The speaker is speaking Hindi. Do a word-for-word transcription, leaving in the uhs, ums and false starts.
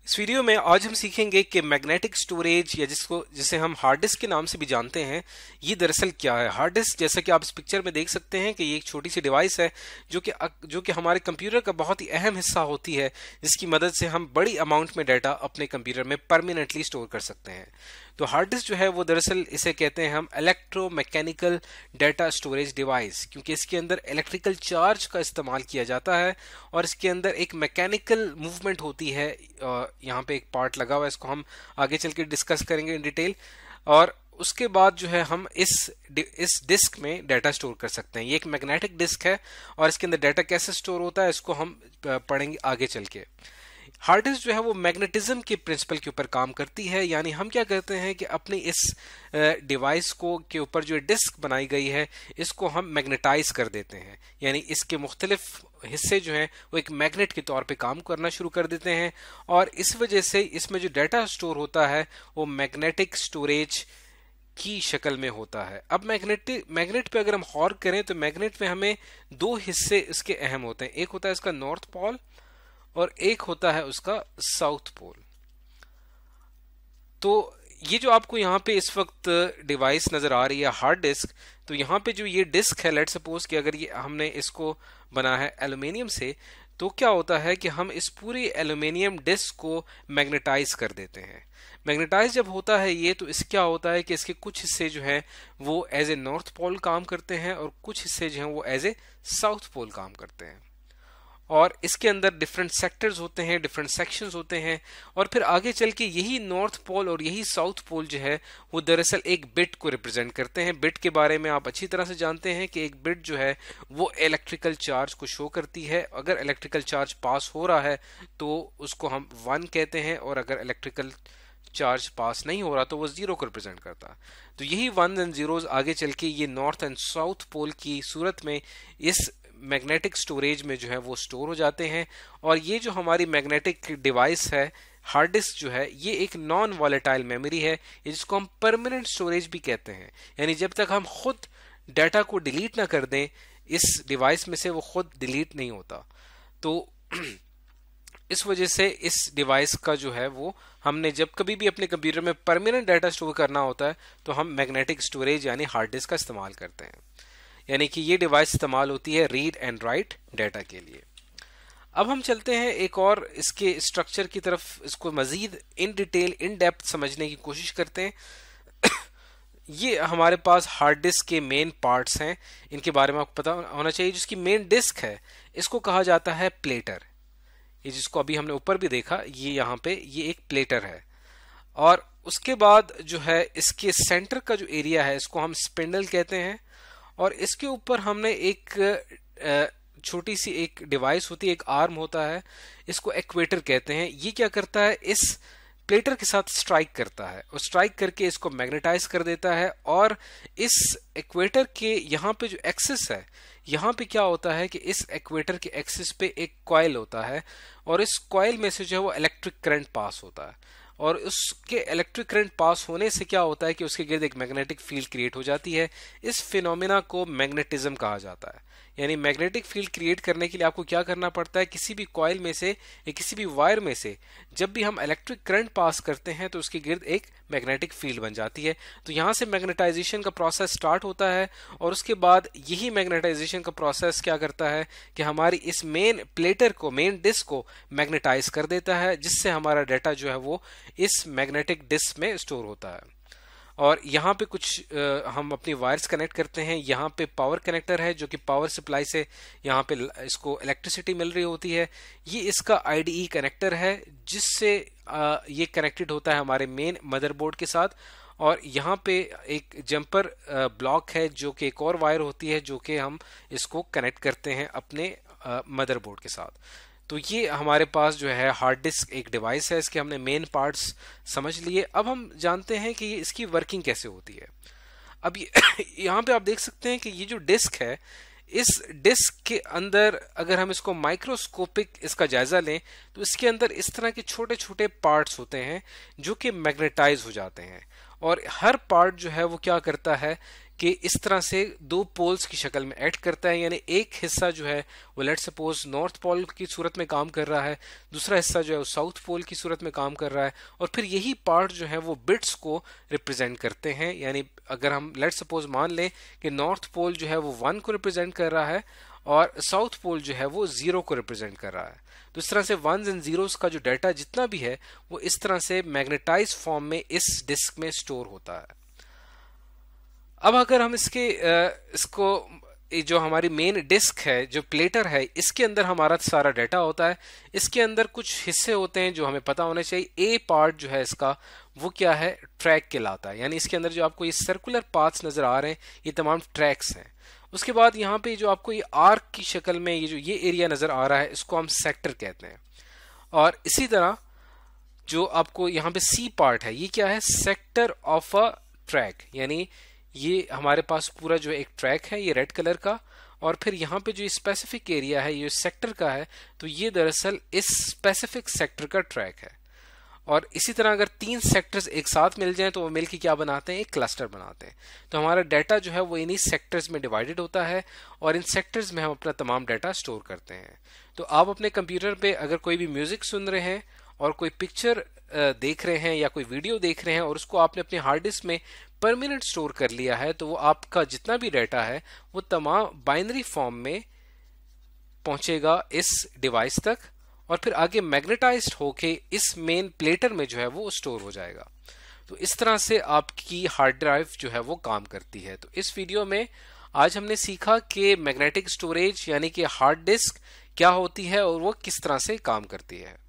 इस वीडियो में आज हम सीखेंगे कि मैग्नेटिक स्टोरेज या जिसको जिसे हम हार्ड डिस्क के नाम से भी जानते हैं, ये दरअसल क्या है। हार्ड डिस्क जैसा कि आप इस पिक्चर में देख सकते हैं कि ये एक छोटी सी डिवाइस है जो कि जो कि हमारे कंप्यूटर का बहुत ही अहम हिस्सा होती है, जिसकी मदद से हम बड़ी अमाउंट में डाटा अपने कंप्यूटर में परमानेंटली स्टोर कर सकते हैं। तो हार्ड डिस्क जो है वो दरअसल इसे कहते हैं हम इलेक्ट्रोमैकेनिकल डाटा स्टोरेज डिवाइस, क्योंकि इसके अंदर इलेक्ट्रिकल चार्ज का इस्तेमाल किया जाता है और इसके अंदर एक मैकेनिकल मूवमेंट होती है। यहाँ पे एक पार्ट लगा हुआ है, इसको हम आगे चल के डिस्कस करेंगे इन डिटेल। और उसके बाद जो है हम इस इस डिस्क में डाटा स्टोर कर सकते हैं। ये एक मैग्नेटिक डिस्क है और इसके अंदर डाटा कैसे स्टोर होता है इसको हम पढ़ेंगे आगे चल के। हार्ड डिस्क जो है वो मैग्नेटिज्म के प्रिंसिपल के ऊपर काम करती है, यानी हम क्या करते हैं कि अपनी इस डिवाइस को के ऊपर जो डिस्क बनाई गई है इसको हम मैग्नेटाइज कर देते हैं, यानी इसके मुख्तलिफ हिस्से जो हैं वो एक मैग्नेट के तौर पे काम करना शुरू कर देते हैं और इस वजह से इसमें जो डाटा स्टोर होता है वो मैग्नेटिक स्टोरेज की शक्ल में होता है। अब मैग्नेट मैग्नेट पे अगर हम गौर करें तो मैग्नेट में हमें दो हिस्से इसके अहम होते हैं, एक होता है इसका नॉर्थ पोल और एक होता है उसका साउथ पोल। तो ये जो आपको यहाँ पे इस वक्त डिवाइस नजर आ रही है हार्ड डिस्क, तो यहाँ पे जो ये डिस्क है, लेट सपोज कि अगर ये हमने इसको बना है एल्यूमिनियम से, तो क्या होता है कि हम इस पूरी एल्यूमिनियम डिस्क को मैग्नेटाइज कर देते हैं। मैग्नेटाइज जब होता है ये, तो इस क्या होता है कि इसके कुछ हिस्से जो हैं वो एज ए नॉर्थ पोल काम करते हैं और कुछ हिस्से जो हैं वो एज ए साउथ पोल काम करते हैं। और इसके अंदर डिफरेंट सेक्टर्स होते हैं, डिफरेंट सेक्शंस होते हैं और फिर आगे चल के यही नॉर्थ पोल और यही साउथ पोल जो है वो दरअसल एक बिट को रिप्रेजेंट करते हैं। बिट के बारे में आप अच्छी तरह से जानते हैं कि एक बिट जो है वो इलेक्ट्रिकल चार्ज को शो करती है। अगर इलेक्ट्रिकल चार्ज पास हो रहा है तो उसको हम वन कहते हैं और अगर इलेक्ट्रिकल चार्ज पास नहीं हो रहा तो वो जीरो को रिप्रेजेंट करता। तो यही वन एंड जीरोज आगे चल के ये नॉर्थ एंड साउथ पोल की सूरत में इस मैग्नेटिक स्टोरेज में जो है वो स्टोर हो जाते हैं। और ये जो हमारी मैग्नेटिक डिवाइस है हार्ड डिस्क जो है ये एक नॉन वॉलेटाइल मेमोरी है, जिसको हम परमानेंट स्टोरेज भी कहते हैं, यानी जब तक हम खुद डाटा को डिलीट ना कर दें इस डिवाइस में से वो खुद डिलीट नहीं होता। तो इस वजह से इस डिवाइस का जो है वो हमने जब कभी भी अपने कंप्यूटर में परमानेंट डाटा स्टोर करना होता है तो हम मैग्नेटिक स्टोरेज यानी हार्ड डिस्क का इस्तेमाल करते हैं, यानी कि ये डिवाइस इस्तेमाल होती है रीड एंड राइट डाटा के लिए। अब हम चलते हैं एक और इसके स्ट्रक्चर की तरफ, इसको मजीद इन डिटेल इन डेप्थ समझने की कोशिश करते हैं। ये हमारे पास हार्ड डिस्क के मेन पार्ट्स हैं, इनके बारे में आपको पता होना चाहिए। जिसकी मेन डिस्क है इसको कहा जाता है प्लेटर, ये जिसको अभी हमने ऊपर भी देखा, ये यहाँ पे ये एक प्लेटर है। और उसके बाद जो है इसके सेंटर का जो एरिया है इसको हम स्पिंडल कहते हैं और इसके ऊपर हमने एक छोटी सी एक डिवाइस होती है, एक आर्म होता है, इसको इक्वेटर कहते हैं। ये क्या करता है, इस प्लेटर के साथ स्ट्राइक करता है और स्ट्राइक करके इसको मैग्नेटाइज कर देता है। और इस इक्वेटर के यहाँ पे जो एक्सिस है, यहाँ पे क्या होता है कि इस इक्वेटर के एक्सिस पे एक कॉइल होता है और इस कॉइल में से जो है वो इलेक्ट्रिक करंट पास होता है और उसके इलेक्ट्रिक करंट पास होने से क्या होता है कि उसके गिर्द एक मैग्नेटिक फील्ड क्रिएट हो जाती है। इस फिनोमेना को मैग्नेटिज्म कहा जाता है। यानी मैग्नेटिक फील्ड क्रिएट करने के लिए आपको क्या करना पड़ता है, किसी भी कॉइल में से या किसी भी वायर में से जब भी हम इलेक्ट्रिक करंट पास करते हैं तो उसके गिर्द एक मैग्नेटिक फील्ड बन जाती है। तो यहाँ से मैग्नेटाइजेशन का प्रोसेस स्टार्ट होता है और उसके बाद यही मैग्नेटाइजेशन का प्रोसेस क्या करता है कि हमारी इस मेन प्लेटर को, मेन डिस्क को मैग्नेटाइज कर देता है, जिससे हमारा डाटा जो है वो इस मैग्नेटिक डिस्क में स्टोर होता है। और यहाँ पे कुछ आ, हम अपनी वायर्स कनेक्ट करते हैं। यहाँ पे पावर कनेक्टर है जो कि पावर सप्लाई से यहाँ पे इसको इलेक्ट्रिसिटी मिल रही होती है। ये इसका आई डी ई कनेक्टर है जिससे आ, ये कनेक्टेड होता है हमारे मेन मदरबोर्ड के साथ। और यहाँ पे एक जंपर ब्लॉक है जो कि एक और वायर होती है जो कि हम इसको कनेक्ट करते हैं अपने मदरबोर्ड के साथ। तो ये हमारे पास जो है हार्ड डिस्क एक डिवाइस है, इसके हमने मेन पार्ट्स समझ लिए। अब हम जानते हैं कि ये इसकी वर्किंग कैसे होती है। अब ये यहाँ पे आप देख सकते हैं कि ये जो डिस्क है, इस डिस्क के अंदर अगर हम इसको माइक्रोस्कोपिक इसका जायजा लें तो इसके अंदर इस तरह के छोटे छोटे पार्ट्स होते हैं जो कि मैग्नेटाइज हो जाते हैं। और हर पार्ट जो है वो क्या करता है कि इस तरह से दो पोल्स की शक्ल में एक्ट करता है, यानी एक हिस्सा जो है वो लेट सपोज नॉर्थ पोल की सूरत में काम कर रहा है, दूसरा हिस्सा जो है वो साउथ पोल की सूरत में काम कर रहा है, और फिर यही पार्ट जो है वो बिट्स को रिप्रेजेंट करते हैं। यानी अगर हम लेट सपोज मान लें कि नॉर्थ पोल जो है वो वन को रिप्रेजेंट कर रहा है और साउथ पोल जो है वो जीरो को रिप्रेजेंट कर रहा है, तो इस तरह से वंस एंड जीरोस का जो डाटा जितना भी है वो इस तरह से मैग्नेटाइज फॉर्म में इस डिस्क में स्टोर होता है। अब अगर हम इसके इसको जो हमारी मेन डिस्क है, जो प्लेटर है, इसके अंदर हमारा सारा डाटा होता है। इसके अंदर कुछ हिस्से होते हैं जो हमें पता होने चाहिए। ए पार्ट जो है इसका वो क्या है, ट्रैक कहलाता है, यानी इसके अंदर जो आपको ये सर्कुलर पाथ्स नजर आ रहे हैं ये तमाम ट्रैक्स हैं। उसके बाद यहाँ पे जो आपको ये आर्क की शक्ल में ये जो ये एरिया नजर आ रहा है इसको हम सेक्टर कहते हैं। और इसी तरह जो आपको यहाँ पे सी पार्ट है ये क्या है, सेक्टर ऑफ अ ट्रैक, यानी ये हमारे पास पूरा जो एक ट्रैक है ये रेड कलर का, और फिर यहाँ पे जो स्पेसिफिक एरिया है ये सेक्टर का है, तो ये दरअसल इस स्पेसिफिक सेक्टर का ट्रैक है। और इसी तरह अगर तीन सेक्टर्स एक साथ मिल जाएं तो वो मिलकर क्या बनाते हैं, एक क्लस्टर बनाते हैं। तो हमारा डाटा जो है वो इन्हीं सेक्टर्स में डिवाइडेड होता है और इन सेक्टर्स में हम अपना तमाम डाटा स्टोर करते हैं। तो आप अपने कंप्यूटर पे अगर कोई भी म्यूजिक सुन रहे हैं और कोई पिक्चर देख रहे हैं या कोई वीडियो देख रहे हैं और उसको आपने अपने हार्ड डिस्क में परमानेंट स्टोर कर लिया है, तो वो आपका जितना भी डाटा है वो तमाम बाइनरी फॉर्म में पहुंचेगा इस डिवाइस तक और फिर आगे मैग्नेटाइज्ड होके इस मेन प्लेटर में जो है वो स्टोर हो जाएगा। तो इस तरह से आपकी हार्ड ड्राइव जो है वो काम करती है। तो इस वीडियो में आज हमने सीखा कि मैग्नेटिक स्टोरेज यानी कि हार्ड डिस्क क्या होती है और वो किस तरह से काम करती है।